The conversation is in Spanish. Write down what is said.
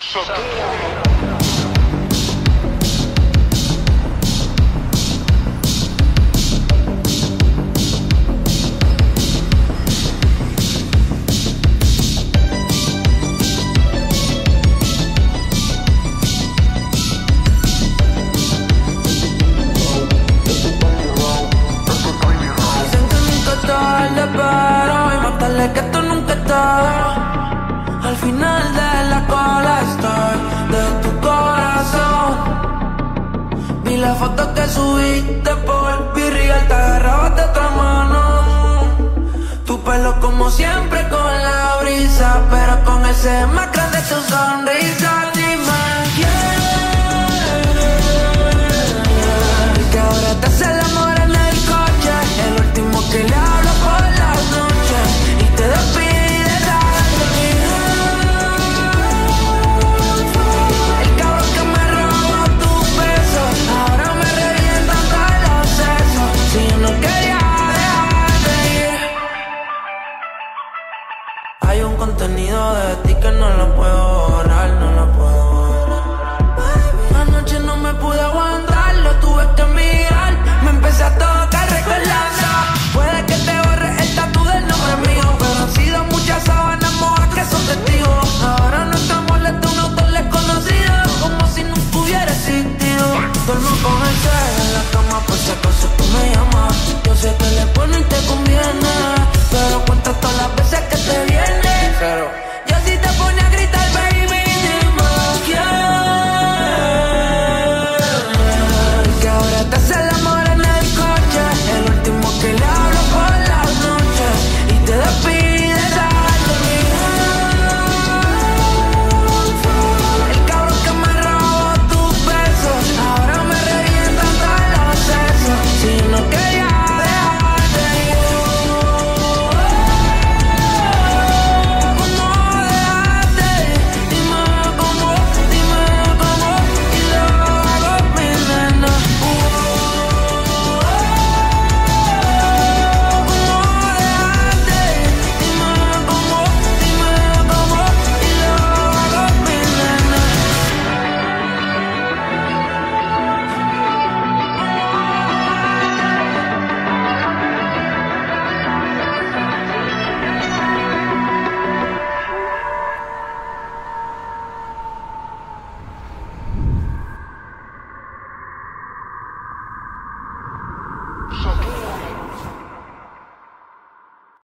Pero y más tarde que esto nunca está. Al final de la cola estoy de tu corazón. Vi la foto que subiste por Virreal, te agarrabas de otra mano. Tu pelo como siempre con la brisa, pero con ese más grande tu sonrisa.